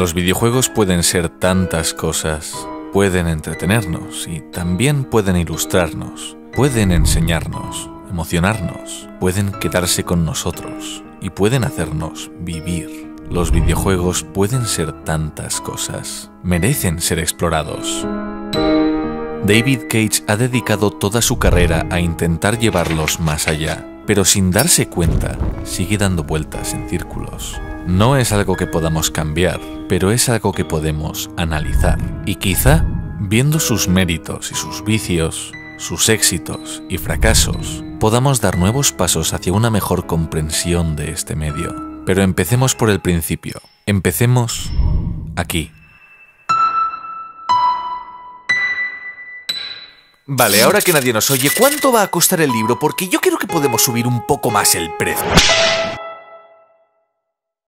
Los videojuegos pueden ser tantas cosas. Pueden entretenernos y también pueden ilustrarnos. Pueden enseñarnos, emocionarnos, pueden quedarse con nosotros y pueden hacernos vivir. Los videojuegos pueden ser tantas cosas. Merecen ser explorados. David Cage ha dedicado toda su carrera a intentar llevarlos más allá, pero sin darse cuenta, sigue dando vueltas en círculos. No es algo que podamos cambiar, pero es algo que podemos analizar. Y quizá, viendo sus méritos y sus vicios, sus éxitos y fracasos, podamos dar nuevos pasos hacia una mejor comprensión de este medio. Pero empecemos por el principio. Empecemos aquí. Vale, ahora que nadie nos oye, ¿cuánto va a costar el libro? Porque yo creo que podemos subir un poco más el precio.